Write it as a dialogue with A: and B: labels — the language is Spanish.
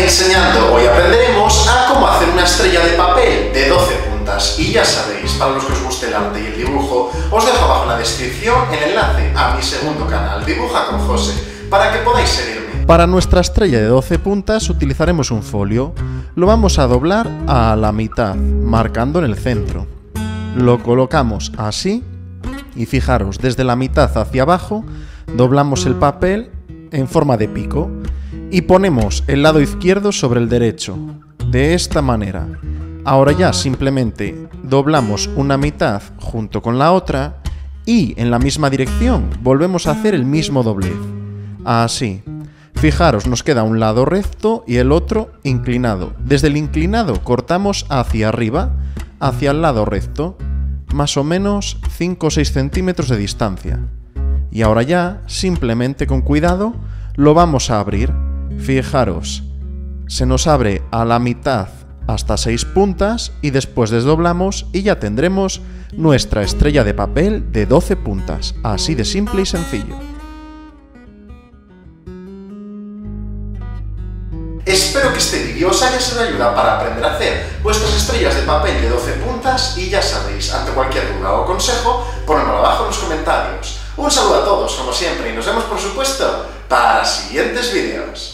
A: Enseñando, hoy aprenderemos a cómo hacer una estrella de papel de 12 puntas. Y ya sabéis, para los que os guste el arte y el dibujo, os dejo abajo en la descripción el enlace a mi segundo canal, Dibuja con José, para que podáis seguirme.
B: Para nuestra estrella de 12 puntas utilizaremos un folio. Lo vamos a doblar a la mitad, marcando en el centro. Lo colocamos así y fijaros, desde la mitad hacia abajo doblamos el papel en forma de pico y ponemos el lado izquierdo sobre el derecho, de esta manera. Ahora ya simplemente doblamos una mitad junto con la otra y en la misma dirección volvemos a hacer el mismo doblez. Así. Fijaros, nos queda un lado recto y el otro inclinado. Desde el inclinado cortamos hacia arriba, hacia el lado recto, más o menos 5 o 6 centímetros de distancia. Y ahora ya, simplemente con cuidado, lo vamos a abrir. Fijaros, se nos abre a la mitad hasta 6 puntas y después desdoblamos y ya tendremos nuestra estrella de papel de 12 puntas. Así de simple y sencillo.
A: Espero que este vídeo os haya sido de ayuda para aprender a hacer vuestras estrellas de papel de 12 puntas y ya sabéis, ante cualquier duda o consejo, ponedmelo abajo en los comentarios. Un saludo a todos, como siempre, y nos vemos por supuesto para siguientes vídeos.